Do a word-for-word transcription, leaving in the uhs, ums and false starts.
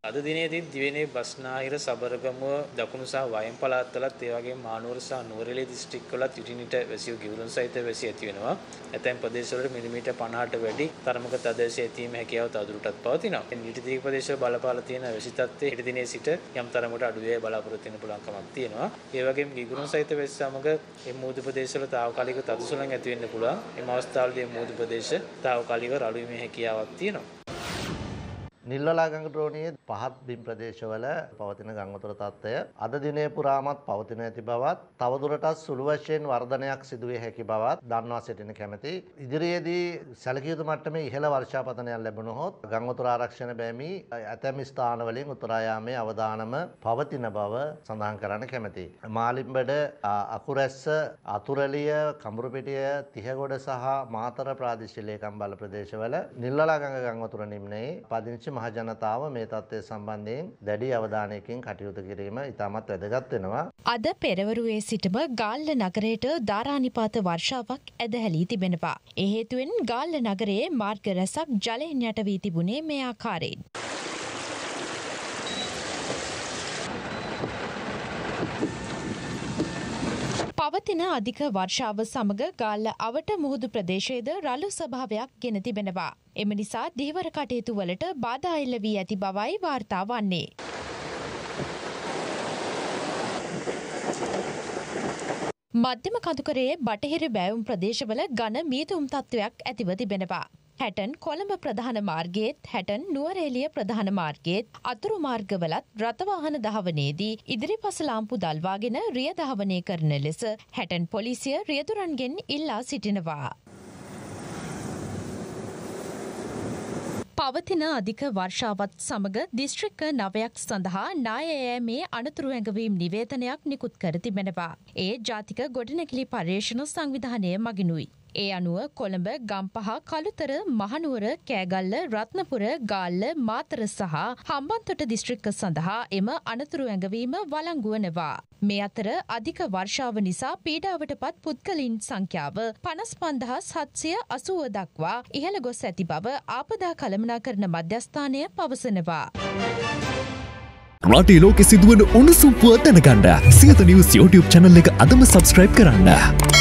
අද දිනේදී දිවයිනේ බස්නාහිර සබරගමුව දකුණු සහ වයම් පළාත්වලත් ඒ වගේම මානුවර සහ නුවරඑළිය දිස්ත්‍රික්කවලත් ඉටිනිට වැසියෝ ගිවුරුන් සහිත වැසි ඇති වෙනවා. ඇතැම් ප්‍රදේශවල මිලිමීටර් පනහට වැඩි තරමක තද වැසි ඇතීමේ හැකියාව තවදුරටත් පවතිනවා. ඉටි දීර්ඝ ප්‍රදේශවල බලපාලා තියෙන වැසි තත්ත්වයේ හෙට දිනේ සිට යම් තරමකට අඩු වේ බලාපොරොත්තු වෙන්න පුළුවන් කමක් තියෙනවා. ඒ වගේම ගිගුරුන් සහිත වැසි සමග මේ මූදු ප්‍රදේශවල తాවකාලික තද සුළං ඇති වෙන්න පුළුවන්. මේ අවස්ථාවලදී මූදු ප්‍රදේශ తాවකාලිකව රළු වීමේ හැකියාවක් තියෙනවා. නිල්වලා ගංගද්‍රෝණියේ පහත් බිම් ප්‍රදේශවල පවතින ගංගාතොර තත්ත්වය අද දිනේ පුරාමත් පවතින ඇති බවත් තවදුරටත් සුළු වශයෙන් වර්ධනයක් සිදු විය හැකි බවත් දන්වා සිටින කැමැති. ඉදිරියේදී සැලකිය යුතු මට්ටමේ ඉහළ වර්ෂාපතනයක් ලැබුණොත් ගංගාතොර ආරක්ෂණ බැමි ඇතැම් ස්ථානවලින් උතුරා යාමේ අවදානම පවතින බව සඳහන් කරන්න කැමැති. මාලිම්බඩ, අකුරැස්ස, අතුරලිය, කඹුරුපිටිය, තිහගොඩ සහ මාතර ප්‍රාදේශීය ලේකම් බල ප්‍රදේශවල නිල්වලා ගංග ගංගාතොර නිම්නයේ පදිංචි මහ ජනතාව මේ තත්ත්වය සම්බන්ධයෙන් දැඩි අවධානයකින් කටයුතු කිරීම ඉතාමත් වැදගත් වෙනවා. අද පෙරවරුවේ සිටම ගාල්ල නගරයට ධාරානිපාත වර්ෂාවක් ඇදහැලී තිබෙනවා. ඒ හේතුවෙන් ගාල්ල නගරයේ මාර්ග රැසක් ජලයෙන් යට වී තිබුණේ මේ ආකාරයෙන්. පවතින අධික වර්ෂාව සමග ගාල්ල අවට මුහුදු ප්‍රදේශයේද රළු ස්වභාවයක් ගෙන තිබෙනවා. එම නිසා දීවර කටයුතු වලට බාධා එල්ල වී ඇති බවයි වාර්තා වන්නේ. මධ්‍යම කඳුකරයේ බටහිර බෑවුම් ප්‍රදේශවල ඝන මීදුම් තත්ත්වයක් ඇතිව තිබෙනවා. හැටන් කොළඹ ප්‍රධාන මාර්ගයේත් හැටන් නුවරඑළිය ප්‍රධාන මාර්ගයේත් අතුරු මාර්ගවලත් රථවාහන දහවනේදී ඉදිරිපස ලාම්පු දල්වාගෙන රිය දහවනය කරන ලෙස හැටන් පොලිසිය රියදුරන්ගෙන් ඉල්ලා සිටිනවා. පවතින අධික වර්ෂාවත් සමග දිස්ත්‍රික්ක නවයක් සඳහා නායෑමේ අනතුරු ඇඟවීම් නිවේදනයක් නිකුත් කර තිබෙනවා. ඒ ජාතික ගොඩනැගිලි පර්යේෂණ සංවිධානය මගිනුයි. ඒ අනුව කොළඹ, ගම්පහ, කළුතර, මහනුවර, කෑගල්ල, රත්නපුර, ගාල්ල, මාතර සහ හම්බන්තොට දිස්ත්‍රික්ක සඳහා එම අනතුරු ඇඟවීම වළංගු වනවා. මේ අතර අධික වර්ෂාව නිසා පීඩාවට පත් පුද්ගලයින් සංඛ්‍යාව පනස් පන්දහස් හත්සිය අසූව දක්වා ඉහළ ගොස් ඇති බව ආපදා කළමනාකරණ මධ්‍යස්ථානය පවසනවා. රටේ ලෝකෙ සිදුවන උණුසුම් පුවත් දැනගන්න සියත නිවුස් YouTube channel එක අදම subscribe කරන්න.